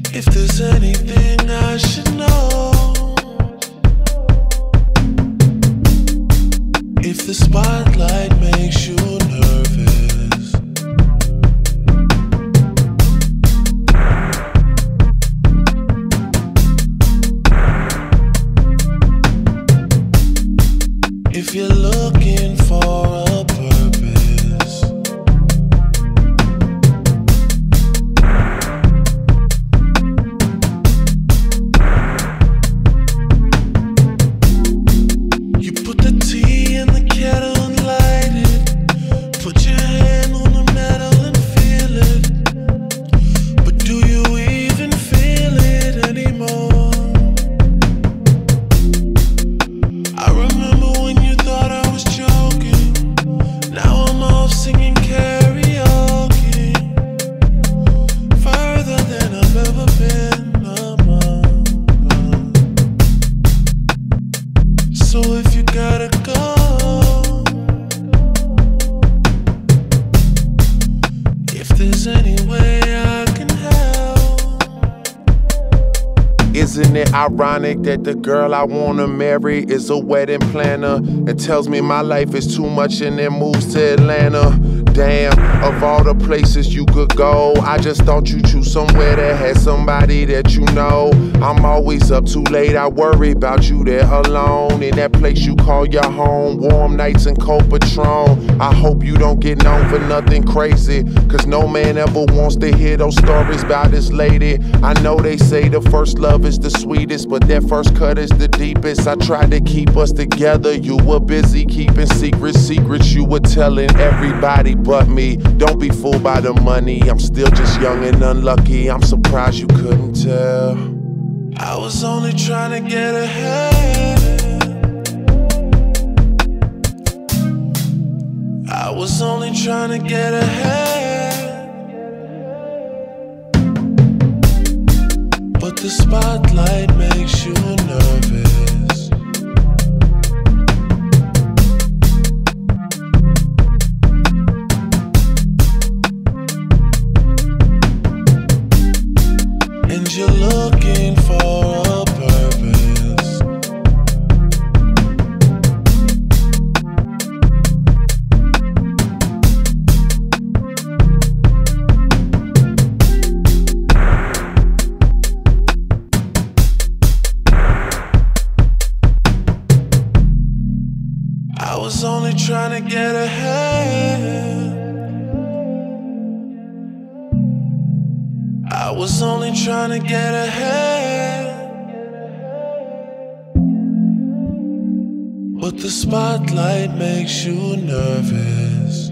If there's anything I should know, if the spotlight makes you nervous, if you're looking for a purpose, you put the tea in the kettle and light it. Put your hand on the metal and feel it. But do you even feel it anymore? I remember when you thought I was joking. Now I'm off singing karaoke, further than I've ever been. So if you gotta go, if there's any way I can help. Isn't it ironic that the girl I wanna marry is a wedding planner and tells me my life is too much and then moves to Atlanta? Damn, of all the places you could go, I just thought you'd choose somewhere that had somebody that you know. I'm always up too late, I worry about you there alone in that place you call your home. Warm nights and cold Patron. I hope you don't get known for nothing crazy, cause no man ever wants to hear those stories about this lady. I know they say the first love is the sweetest, but that first cut is the deepest. I tried to keep us together, you were busy keeping secrets you were telling everybody but me. Don't be fooled by the money, I'm still just young and unlucky. I'm surprised you couldn't tell. I was only trying to get ahead. I was only trying to get ahead. But the spotlight makes you nervous. And you're looking for a purpose. I was only trying to get ahead. I was only trying to get ahead. But the spotlight makes you nervous.